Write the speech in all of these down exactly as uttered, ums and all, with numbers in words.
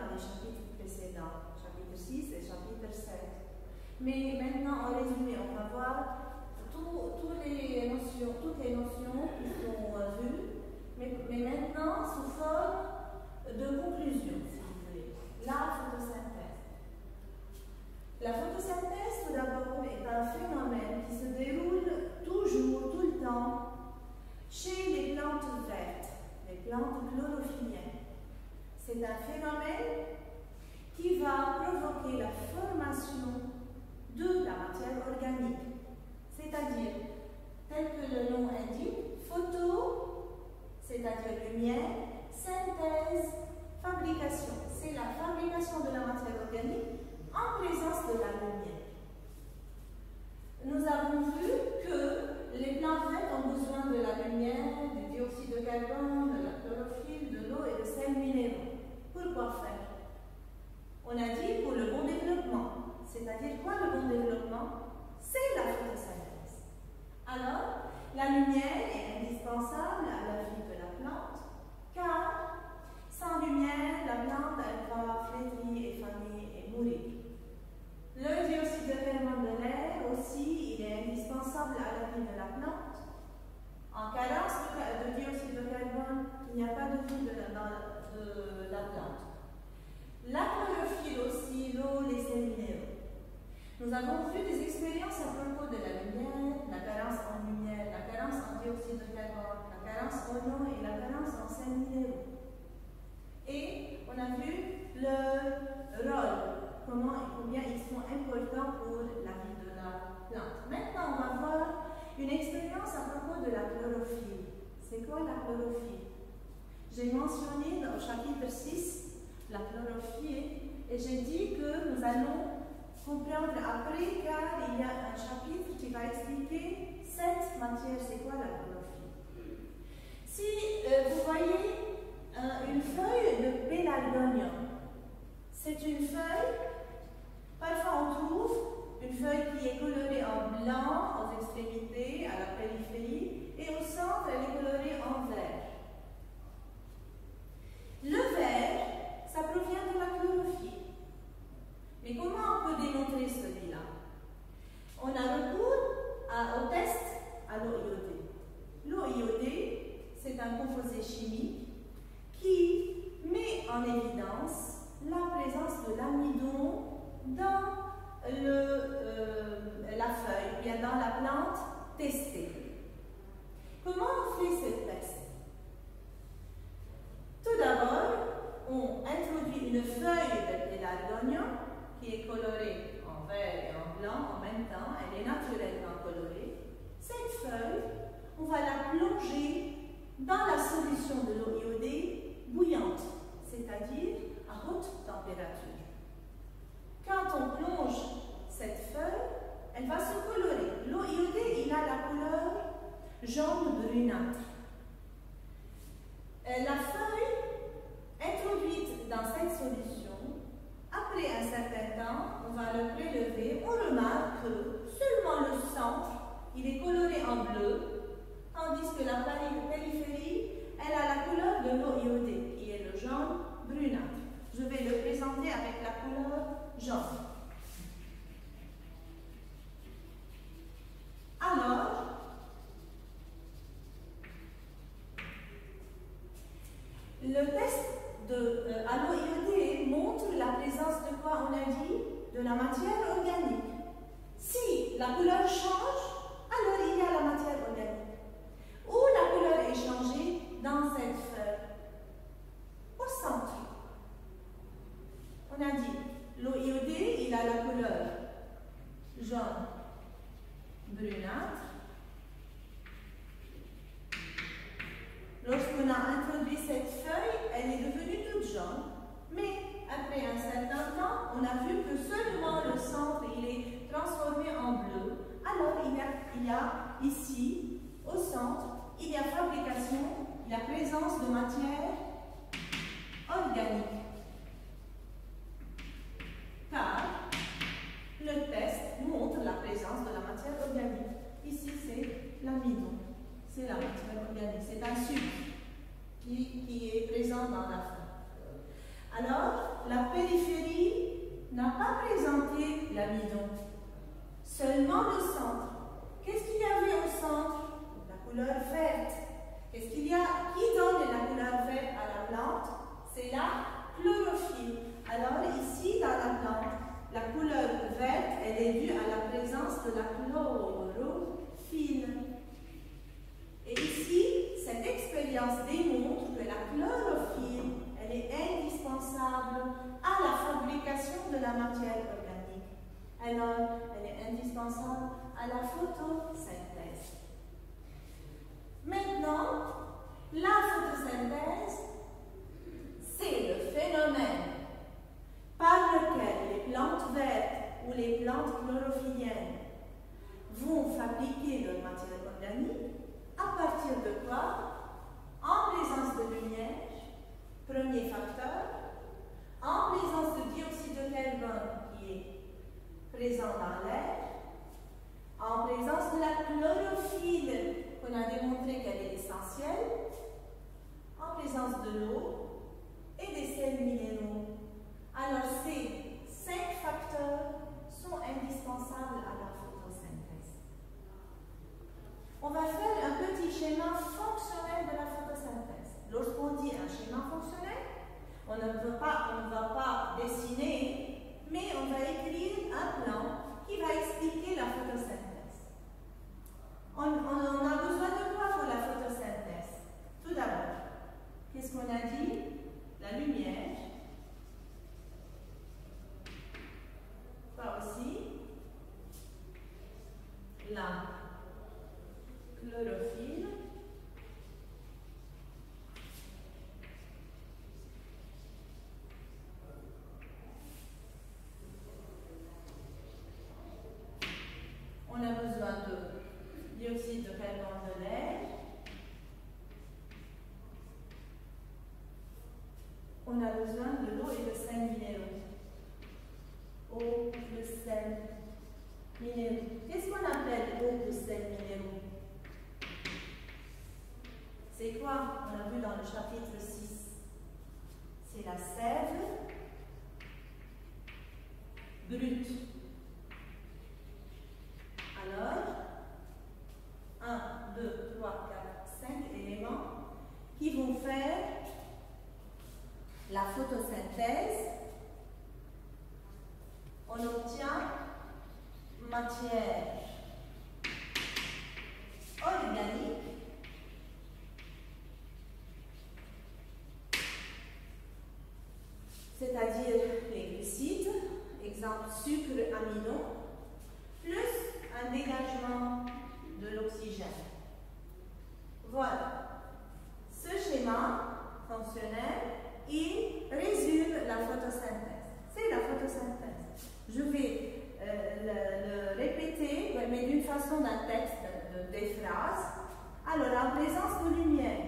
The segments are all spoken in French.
dans les chapitres précédents, chapitre six et chapitre sept. Mais maintenant, en résumé, on va voir tout, tout les notions, toutes les notions qui sont euh, vues, mais, mais maintenant sous forme de conclusion, si vous voulez. La photosynthèse. La photosynthèse, tout d'abord, est un phénomène qui se déroule toujours, tout le temps, chez les plantes vertes, les plantes chlorophylliennes. C'est un phénomène qui va provoquer la formation de la matière organique, c'est-à-dire, tel que le nom indique, photo, c'est-à-dire lumière, synthèse, fabrication. C'est la fabrication de la matière organique en présence de la lumière. Nous avons vu que les plantes vertes ont besoin de la lumière, du dioxyde de carbone, de la chlorophylle, de l'eau et de sels minéraux. Pourquoi faire? On a dit pour le bon développement. C'est-à-dire quoi le bon développement? C'est la photosynthèse. Alors, la lumière est indispensable à la vie de la plante, car sans lumière, la plante elle va flétrir, et faner et mourir. Le dioxyde de carbone de l'air aussi, il est indispensable à la vie de la plante. En carence de, de dioxyde de carbone, il n'y a pas de vie de la, dans, de la plante. La chlorophylle aussi, l'eau, les sels minéraux. Nous avons vu des expériences à propos de la lumière, la carence en lumière, la carence en dioxyde de carbone, la carence en eau et la carence en sels minéraux. Et on a vu le rôle, comment et combien ils sont importants pour la vie de la plante. Maintenant, on va voir une expérience à propos de la chlorophylle. C'est quoi la chlorophylle? J'ai mentionné dans le chapitre six la chlorophylle et j'ai dit que nous allons comprendre après, car il y a un chapitre qui va expliquer cette matière, c'est quoi la chlorophylle. Si euh, vous voyez euh, une feuille de pélargonium, c'est une feuille, parfois on trouve une feuille qui est colorée en blanc aux extrémités, à la périphérie, et au centre elle est colorée en vert. Le vert, ça provient de la chlorophylle. Mais comment on peut démontrer celui-là? On a recours à, au test à l'eau iodée. L'eau iodée, c'est un composé chimique qui met en évidence la présence de l'amidon dans le, euh, la feuille, bien dans la plante testée. Comment on fait ce test? Tout d'abord, on introduit une feuille de pélargonium qui est colorée en vert et en blanc en même temps, elle est naturellement colorée. Cette feuille, on va la plonger dans la solution de l'eau iodée bouillante, c'est-à-dire à haute température. Quand on plonge cette feuille, elle va se colorer. L'eau iodée, il a la couleur jaune brunâtre. La feuille introduite dans cette solution, après un certain temps, on va le prélever, on remarque que seulement le centre, il est coloré en bleu, tandis que la périphérie, elle a la couleur de l'eau iodée, qui est le jaune brunâtre. Je vais le présenter avec la couleur jaune. Alors, le test de, euh, à l'eau iodée montre la présence de quoi on a dit? De la matière organique. Si la couleur change, alors il y a la matière organique. Où la couleur est changée? Dans cette feuille. Au centre. On a dit, l'eau iodée, il a la couleur jaune brunâtre. Lorsqu'on a introduit cette feuille, elle est devenue toute jaune, mais après un certain temps, on a vu que seulement le centre il est transformé en bleu. Alors il y a, il y a ici, au centre, il y a fabrication, il y a présence de matière organique. Car le test montre la présence de la matière organique. Ici, c'est l'amidon. C'est la matière organique. C'est un sucre qui, qui est présent dans la feuille. Alors, la périphérie n'a pas présenté l'amidon, seulement le centre. Qu'est-ce qu'il y avait au centre? La couleur verte. Qu'est-ce qu'il y a? Qui donne la couleur verte à la plante? C'est la chlorophylle. Alors ici, dans la plante, la couleur verte, elle est due à la présence de la chlorophylle. Et ici, cette expérience démontre que la chlorophylle, elle est indispensable à la fabrication de la matière organique. Alors, elle est indispensable à la photosynthèse. Maintenant, la photosynthèse, c'est le phénomène par lequel les plantes vertes ou les plantes chlorophylliennes vont fabriquer leur matière organique. À partir de quoi? En présence de lumière, premier facteur, en présence de dioxyde de carbone qui est présent dans l'air, en présence de la chlorophylle qu'on a démontré qu'elle est essentielle, en présence de l'eau et des sels minéraux. Alors ces cinq facteurs sont indispensables à la photosynthèse. On va faire un petit schéma fonctionnel de la photosynthèse. Lorsqu'on dit un schéma fonctionnel, on ne veut pas, on ne va pas dessiner, mais on va écrire un plan qui va expliquer la photosynthèse. On, on, on a besoin de quoi pour la photosynthèse? Tout d'abord, qu'est-ce qu'on a dit? La lumière. Pas aussi. La chlorophylle. On a besoin de dioxyde de carbone de l'air. On a besoin de l'eau et de sels minéraux. Eau plus sel minéraux. Qu'est-ce qu'on appelle eau plus sel minéraux? C'est quoi? On a vu dans le chapitre six. C'est la sève brute. Alors, un, deux, trois, quatre, cinq éléments qui vont faire la photosynthèse. On obtient matière organique c'est-à-dire les glucides, exemple sucre, amidon, plus un dégagement de l'oxygène. Voilà. Ce schéma fonctionnel, il résume la photosynthèse. C'est la photosynthèse. Je vais euh, le, le répéter, mais d'une façon d'un texte, de, de, des phrases. Alors, en présence de lumière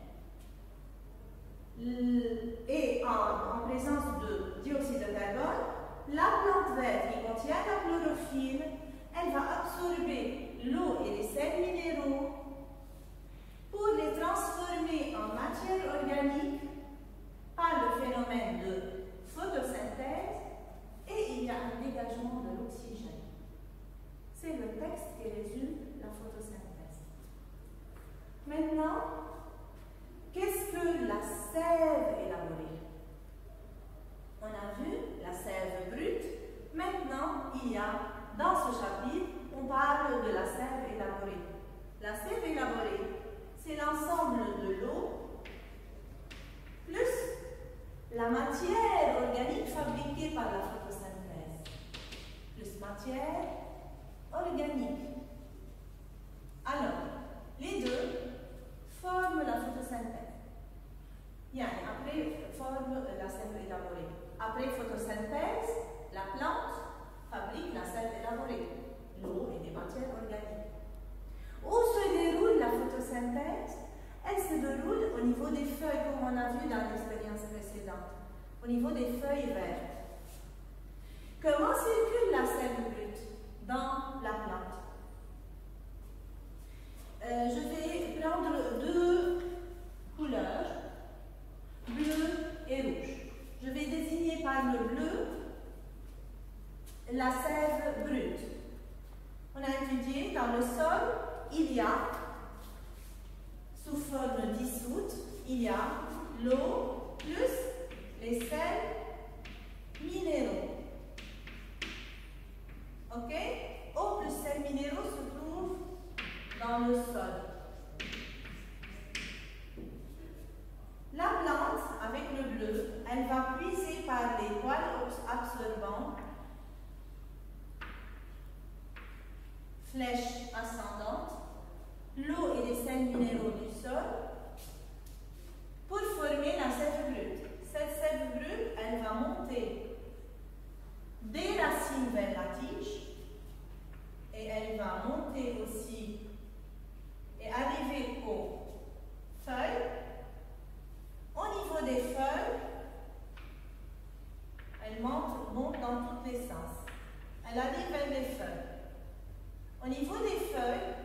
et en, en présence de dioxyde de carbone, la plante verte qui contient la chlorophylle, elle va absorber l'eau et les sels minéraux pour les transformer en matière organique par le phénomène de photosynthèse, et il y a un dégagement de l'oxygène. C'est le texte qui résume la photosynthèse. Maintenant, qu'est-ce que la sève élaborée? On a vu la sève brute. Maintenant, il y a, dans ce chapitre, on parle de la sève élaborée. La sève élaborée, c'est l'ensemble de l'eau plus la matière organique fabriquée par la photosynthèse, plus matière organique. Alors, les deux forment la photosynthèse. Bien, après, forme la sève élaborée. Après photosynthèse, la plante fabrique la sève élaborée, l'eau et des matières organiques. Où se déroule la photosynthèse? Elle se déroule au niveau des feuilles, comme on a vu dans l'expérience précédente, au niveau des feuilles vertes. Comment circule la sève brute dans la plante? Euh, je vais prendre deux couleurs, bleu et rouge. Je vais désigner par la sève brute. On a étudié dans le sol, il y a, sous forme dissoute, il y a l'eau plus les sels minéraux. Ok? Eau plus sels minéraux se trouvent dans le sol. La plante, avec le bleu, elle va puiser par les poils absorbants, flèche ascendante, l'eau et les sels minéraux du sol pour former la sève brute. Cette sève brute, elle va monter des racines vers la tige et elle va monter aussi et arriver aux feuilles. Au niveau des feuilles, elle monte, monte dans tous les sens. Elle arrive vers les feuilles. Au niveau des feuilles,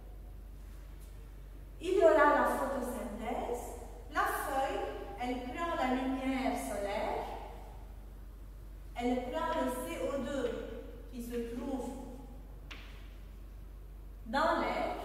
il y aura la photosynthèse. La feuille, elle prend la lumière solaire, elle prend le C O deux qui se trouve dans l'air,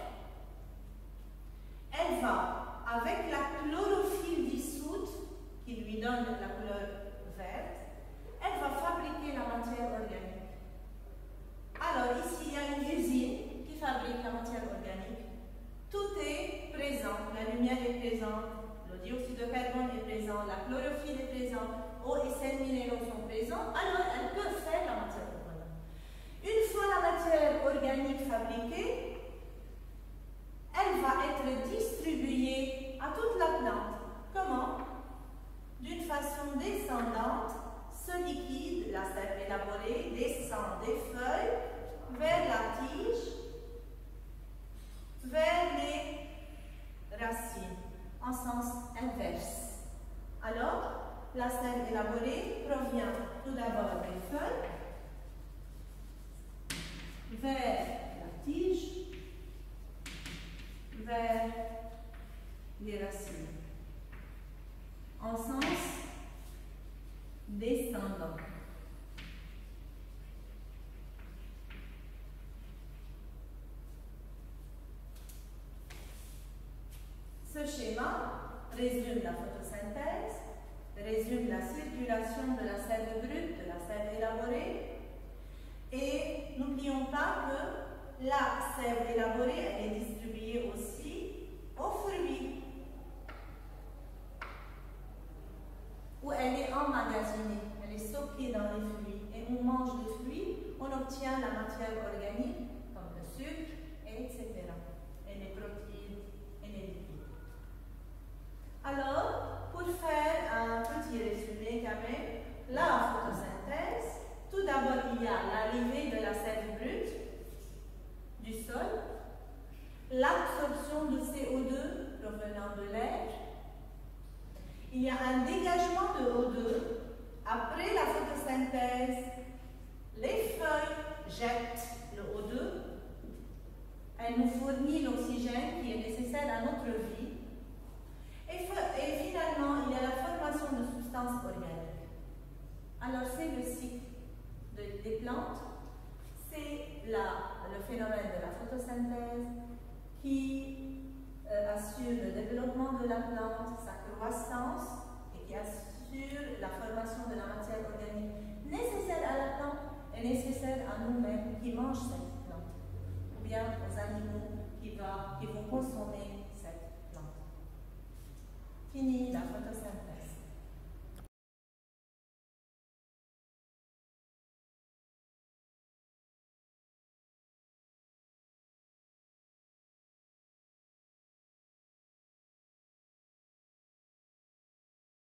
elle va, avec la chlorophylle dissoute, qui lui donne la couleur verte, elle va fabriquer la matière organique. Alors ici, il y a une usine qui fabrique la matière organique. Tout est présent, la lumière est présente, le dioxyde de carbone est présent, la chlorophylle est présente, eau et sels minéraux sont présents, alors elle peut faire la matière organique. Une fois la matière organique fabriquée, elle va être distribuée à toute la plante. Comment? D'une façon descendante, ce liquide, la sève élaborée, descend des feuilles vers la tige, vers les racines, en sens inverse. Alors, la sève élaborée provient tout d'abord des feuilles, vers la tige, vers les racines, en sens descendant. Ce schéma résume la photosynthèse, résume la circulation de la sève brute, de la sève élaborée, et n'oublions pas que la sève élaborée, elle est distribuée aussi aux fruits, où elle est emmagasinée, elle est stockée dans les fruits. Et on mange les fruits, on obtient la matière organique, comme le sucre, et cetera. Et les protéines et les lipides. Alors, pour faire un petit résumé quand même, la photosynthèse, tout d'abord il y a l'arrivée de la sève brute du sol, l'absorption de C O deux provenant de l'air, il y a un dégagement de O deux. Après la photosynthèse, les feuilles jettent le O deux. Elles nous fournissent l'oxygène qui est nécessaire à notre vie. Et, et finalement, il y a la formation de substances organiques. Alors, c'est le cycle de, des plantes. C'est le phénomène de la photosynthèse qui euh, assure le développement de la plante, sa croissance, et qui assure la formation de la matière organique nécessaire à la plante et nécessaire à nous-mêmes qui mangent cette